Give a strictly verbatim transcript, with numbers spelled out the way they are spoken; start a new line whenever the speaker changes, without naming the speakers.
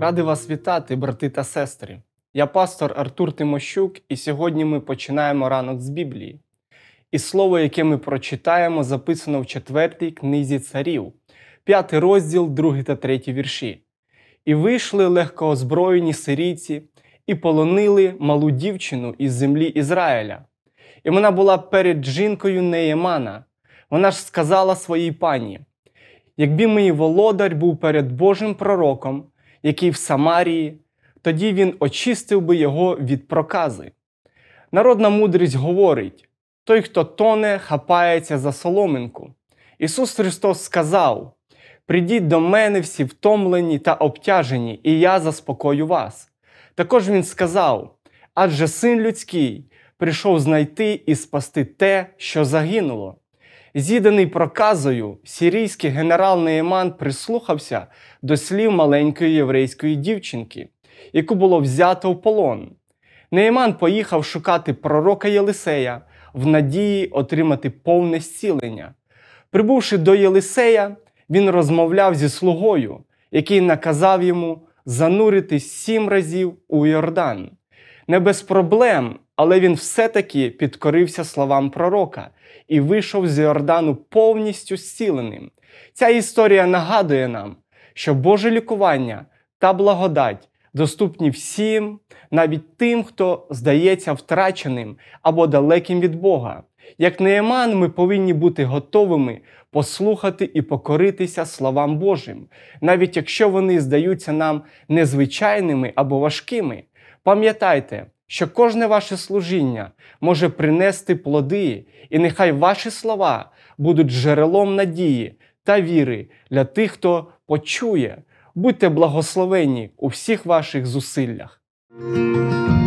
Радий вас вітати, брати та сестри. Я пастор Артур Тимощук, і сьогодні ми починаємо ранок з Біблії. І слово, яке ми прочитаємо, записано в четвертій книзі царів, п'ятий розділ, другий та третій вірші. «І вийшли легкоозброєні сирійці, і полонили малу дівчину із землі Ізраїля. І вона була перед жінкою Неємана. Вона ж сказала своїй пані: якби мій володар був перед Божим пророком, який в Самарії, тоді він очистив би його від прокази». Народна мудрість говорить: той, хто тоне, хапається за соломинку. Ісус Христос сказав: «Придіть до мене всі втомлені та обтяжені, і я заспокою вас». Також Він сказав: «Адже Син людський прийшов знайти і спасти те, що загинуло». Зіданий проказою, сирійський генерал Неєман прислухався до слів маленької єврейської дівчинки, яку було взято в полон. Неєман поїхав шукати пророка Єлисея в надії отримати повне зцілення. Прибувши до Єлисея, він розмовляв зі слугою, який наказав йому зануритись сім разів у Йордан. Не без проблем, але він все-таки підкорився словам пророка і вийшов з Йордану повністю зціленим. Ця історія нагадує нам, що Боже лікування та благодать доступні всім, навіть тим, хто здається втраченим або далеким від Бога. Як Неєман, ми повинні бути готовими послухати і покоритися словам Божим, навіть якщо вони здаються нам незвичайними або важкими. Пам'ятайте, що кожне ваше служіння може принести плоди, і нехай ваші слова будуть джерелом надії та віри для тих, хто почує. Будьте благословені у всіх ваших зусиллях.